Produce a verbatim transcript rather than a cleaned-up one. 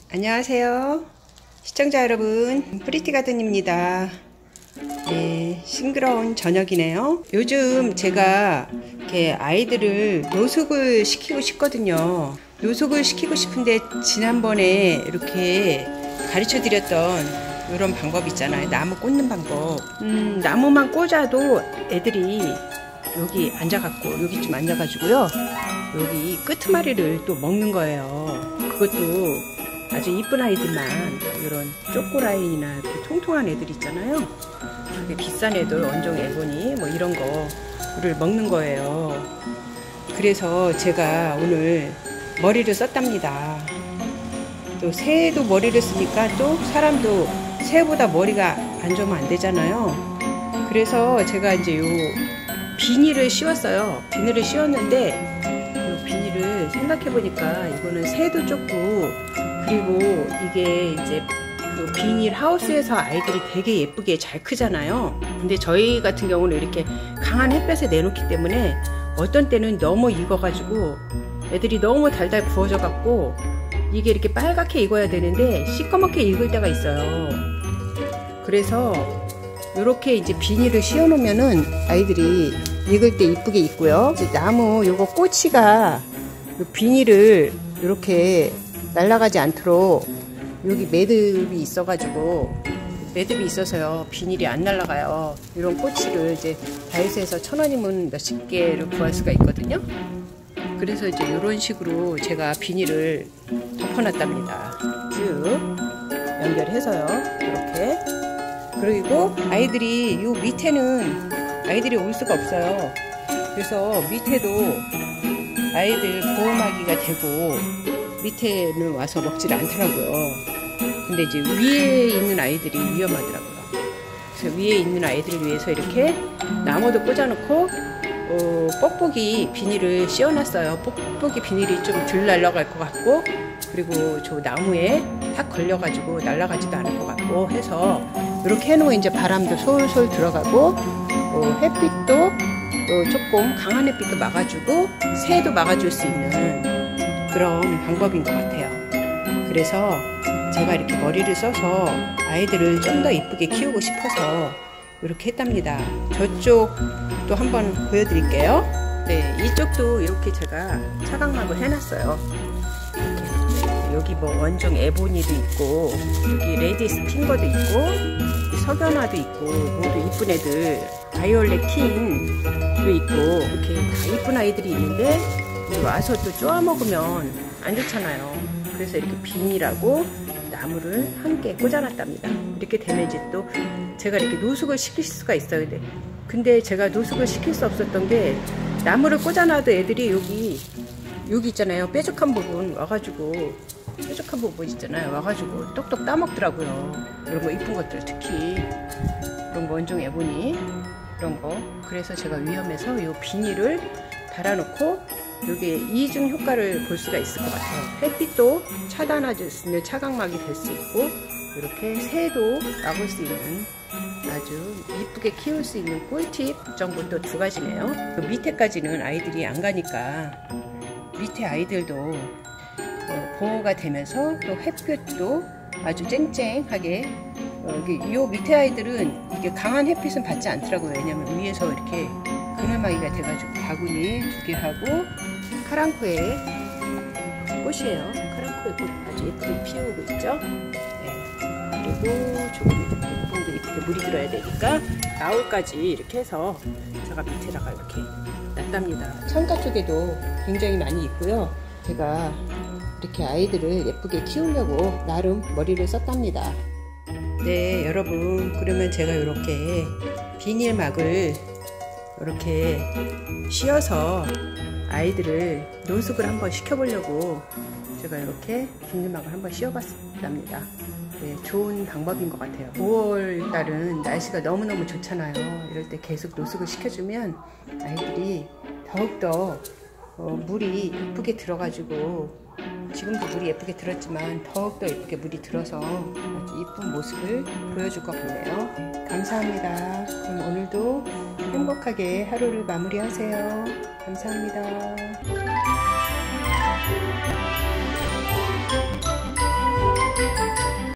안녕하세요 시청자 여러분, 프리티가든입니다. 네, 싱그러운 저녁이네요. 요즘 제가 이렇게 아이들을 노숙을 시키고 싶거든요. 노숙을 시키고 싶은데 지난번에 이렇게 가르쳐 드렸던 이런 방법 있잖아요. 나무 꽂는 방법. 음, 나무만 꽂아도 애들이 여기 앉아갖고 여기 좀 앉아가지고요, 여기 끄트머리를 또 먹는 거예요. 그것도 아주 이쁜 아이들만, 이런 쪼꼬라인이나 이렇게 통통한 애들 있잖아요. 그게 비싼 애들, 원종 에보니 뭐 이런 거를 먹는 거예요. 그래서 제가 오늘 머리를 썼답니다. 또 새도 머리를 쓰니까 또 사람도 새보다 머리가 안 좋으면 안 되잖아요. 그래서 제가 이제 요 비닐을 씌웠어요. 비닐을 씌웠는데 요 비닐을 생각해 보니까 이거는 새도 좁고, 그리고 이게 이제 그 비닐 하우스에서 아이들이 되게 예쁘게 잘 크잖아요. 근데 저희 같은 경우는 이렇게 강한 햇볕에 내놓기 때문에 어떤 때는 너무 익어가지고 애들이 너무 달달 구워져 갖고 이게 이렇게 빨갛게 익어야 되는데 시꺼멓게 익을 때가 있어요. 그래서 이렇게 이제 비닐을 씌워 놓으면은 아이들이 익을 때 이쁘게 익고요. 이제 나무 요거 꼬치가 요 비닐을 이렇게 날아가지 않도록 여기 매듭이 있어가지고, 매듭이 있어서요 비닐이 안 날아가요. 이런 꼬치를 이제 다이소에서 천 원이면 몇십 개를 구할 수가 있거든요. 그래서 이제 이런 식으로 제가 비닐을 덮어놨답니다. 쭉 연결해서요, 이렇게. 그리고 아이들이 요 밑에는 아이들이 올 수가 없어요. 그래서 밑에도 아이들 보호막이가 되고 밑에는 와서 먹질 않더라고요. 근데 이제 위에 있는 아이들이 위험하더라고요. 그래서 위에 있는 아이들을 위해서 이렇게 나무도 꽂아놓고 어, 뽁뽁이 비닐을 씌워놨어요. 뽁뽁이 비닐이 좀 덜 날아갈 것 같고, 그리고 저 나무에 탁 걸려가지고 날아가지도 않을 것 같고 해서 이렇게 해놓으면 이제 바람도 솔솔 들어가고, 어, 햇빛도 어, 조금 강한 햇빛도 막아주고 새도 막아줄 수 있는 그런 방법인 것 같아요. 그래서 제가 이렇게 머리를 써서 아이들을 좀 더 이쁘게 키우고 싶어서 이렇게 했답니다. 저쪽도 한번 보여드릴게요. 네, 이쪽도 이렇게 제가 차각막을 해놨어요. 이렇게. 여기 뭐 원종 에보니도 있고, 여기 레디스 핑거도 있고, 석연화도 있고, 모두 이쁜 애들, 바이올렛 킹도 있고, 이렇게 다 이쁜 아이들이 있는데 와서 또 쪼아 먹으면 안 좋잖아요. 그래서 이렇게 비닐하고 나무를 함께 꽂아놨답니다. 이렇게 되면 이제 또 제가 이렇게 노숙을 시킬 수가 있어요. 근데, 근데 제가 노숙을 시킬 수 없었던 게, 나무를 꽂아놔도 애들이 여기 여기 있잖아요, 뾰족한 부분 와가지고, 뾰족한 부분 있잖아요, 와가지고 똑똑 따먹더라고요. 이런 거 이쁜 것들, 특히 이런 거 원종 에보니 이런 거. 그래서 제가 위험해서 이 비닐을 달아놓고 여기에 이중 효과를 볼 수가 있을 것 같아요. 햇빛도 차단해줄 수 있는 차각막이 될 수 있고, 이렇게 새도 막을 수 있는 아주 이쁘게 키울 수 있는 꿀팁 정도 또 두 가지네요. 그 밑에까지는 아이들이 안 가니까 밑에 아이들도 보호가 되면서 또 햇볕도 아주 쨍쨍하게, 여기 요 밑에 아이들은 이게 강한 햇빛은 받지 않더라고요. 왜냐면 위에서 이렇게 그늘막이가 돼가지고 바구니 두 개 하고, 카랑코에 꽃이에요. 카랑코에 꽃 아주 예쁘게 피우고 있죠. 네. 그리고 조금 예쁜데 예쁘게 물이 들어야 되니까 나올까지 이렇게 해서 제가 밑에다가 이렇게 놨답니다. 창가 쪽에도 굉장히 많이 있고요. 제가 이렇게 아이들을 예쁘게 키우려고 나름 머리를 썼답니다. 네, 여러분, 그러면 제가 이렇게 비닐막을 이렇게 씌워서 아이들을 노숙을 한번 시켜보려고 제가 이렇게 비닐막을 한번 씌워봤답니다. 네, 좋은 방법인 것 같아요. 오월 달은 날씨가 너무너무 좋잖아요. 이럴 때 계속 노숙을 시켜주면 아이들이 더욱더 어, 물이 예쁘게 들어가지고, 지금도 물이 예쁘게 들었지만 더욱더 예쁘게 물이 들어서 아주 예쁜 모습을 보여줄 것 같네요. 네, 감사합니다. 그럼 오늘도 행복하게 하루를 마무리하세요. 감사합니다.